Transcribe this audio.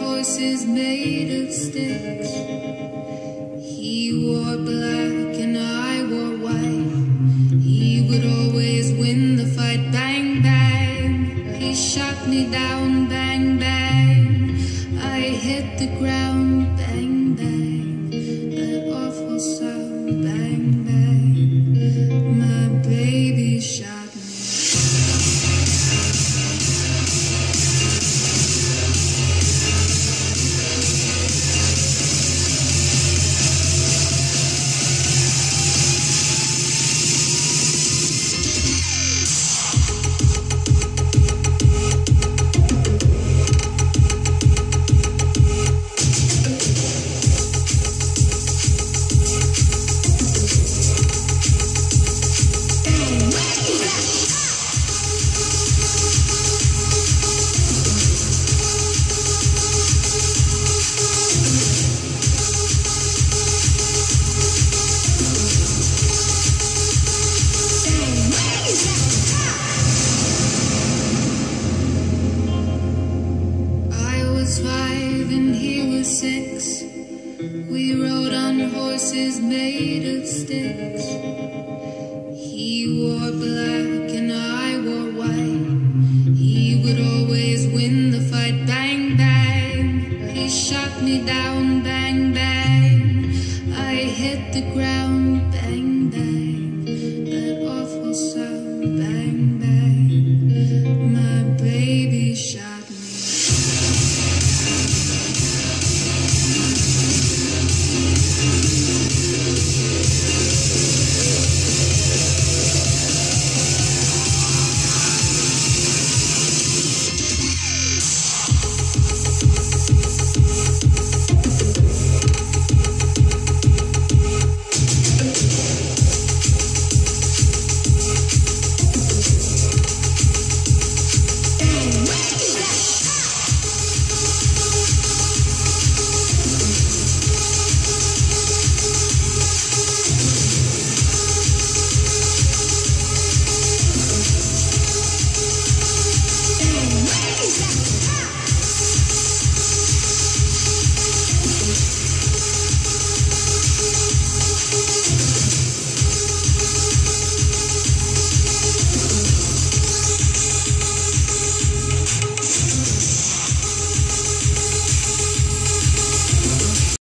horses made of sticks. He wore black and I wore white. He would always win the fight. Bang, bang. He shot me down. Bang, bang. I hit the ground. Bang, bang. That awful sound. Bang, bang. My baby shot me. Five and he was 6. We rode on horses made of sticks. He wore black and I wore white. He would always win the fight. Bang, bang. He shot me down. Bang.